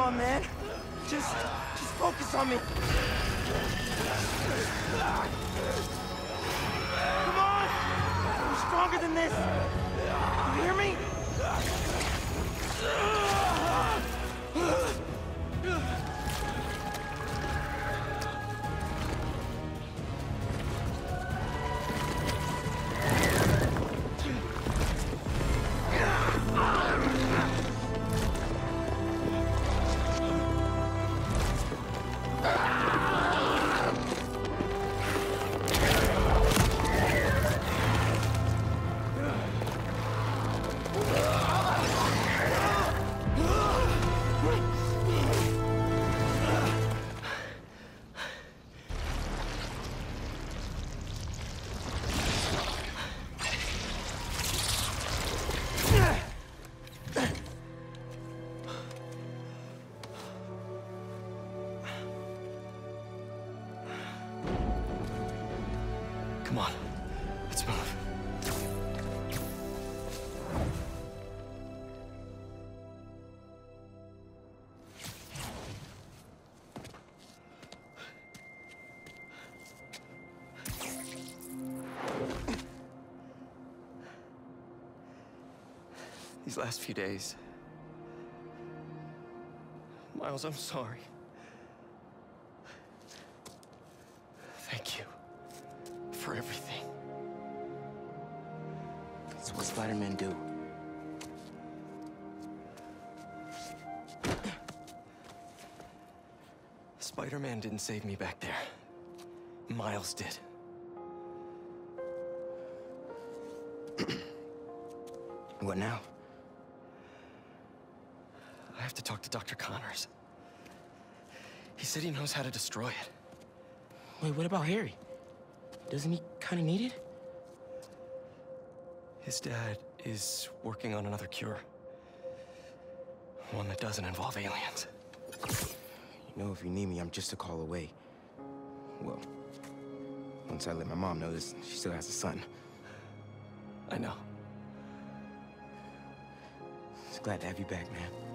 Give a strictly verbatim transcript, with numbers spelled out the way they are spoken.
on, man. Just, just focus on me. Come on! I'm stronger than this. You hear me? Come on, let's move. These last few days... Miles, I'm sorry. Thank you. For everything. That's what Spider-Man do. Spider-Man didn't save me back there. Miles did. What now? I have to talk to Doctor Connors. He said he knows how to destroy it. Wait, what about Harry? Doesn't he kind of need it? His dad is working on another cure. One that doesn't involve aliens. You know, if you need me, I'm just a call away. Well, once I let my mom know this, she still has a son. I know. Just glad to have you back, man.